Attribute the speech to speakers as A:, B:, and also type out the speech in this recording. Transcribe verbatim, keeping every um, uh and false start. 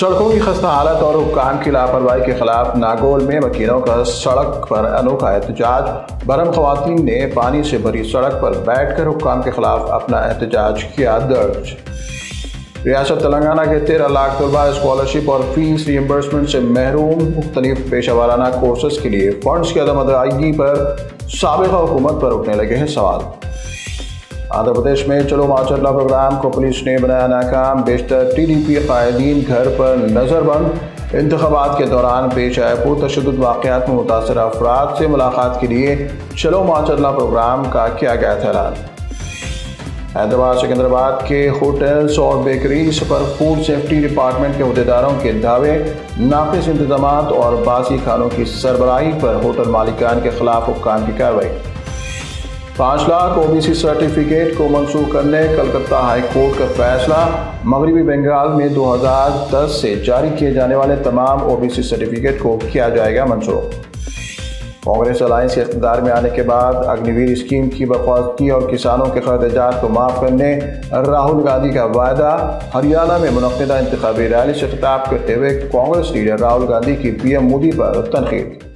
A: سڑکوں کی خستہ حالت اور حکام کی لاپرواہی کے خلاف ناگول میں وکیلوں کا سڑک پر انوکھا احتجاج۔ برہم خواتین نے پانی سے بھری سڑک پر بیٹھ کر حکام کے خلاف اپنا احتجاج کیا درج۔ ریاست تلنگانہ کے تیرہ لاکھ طلباء اسکالرشپ اور فیس ری ایمبرسمنٹ سے محروم۔ مختلف پیشہ ورانہ کورسز کے لیے فنڈز کی عدم ادائیگی پر سابقہ حکومت پر اٹھنے لگے ہیں سوال۔ آندھرا پردیش میں چلو ماں چلنا پروگرام کو پولیس نے بنایا ناکام۔ بیشتر ٹی ڈی پی قائدین گھر پر نظر بند۔ انتخابات کے دوران پیش آئے پرتشدد واقعات میں متاثرہ افراد سے ملاقات کے لیے چلو ماں چلنا پروگرام کا کیا گیا تھا اعلان۔ حیدرآباد سکندرآباد کے ہوٹلز اور بیکریز پر فوڈ سیفٹی ڈپارٹمنٹ کے عہدیداروں کے دعوے۔ ناقص انتظامات اور باسی کھانوں کی سربراہی پر ہوٹل مالکان کے خلاف حکام کی کارروائی۔ پانچ lakh O B C certificate کو منسوخ کرنے کلکتہ ہائی کورٹ کا فیصلہ۔ مغربی بنگال میں دو ہزار دس سے جاری کیے جانے والے تمام او بی سی سرٹیفکیٹ کو کیا جائے گا منسوخ۔ کانگریس الائنس کے اقتدار میں آنے کے بعد اگنی ویر اسکیم کی برخواستگی اور کسانوں کے خراجات کو معاف کرنے راہل گاندھی کا وعدہ۔ ہریانہ میں منعقدہ انتخابی ریلی سے خطاب کرتے ہوئے کانگریس لیڈر راہل گاندھی کی پی ایم مودی پر تنقید۔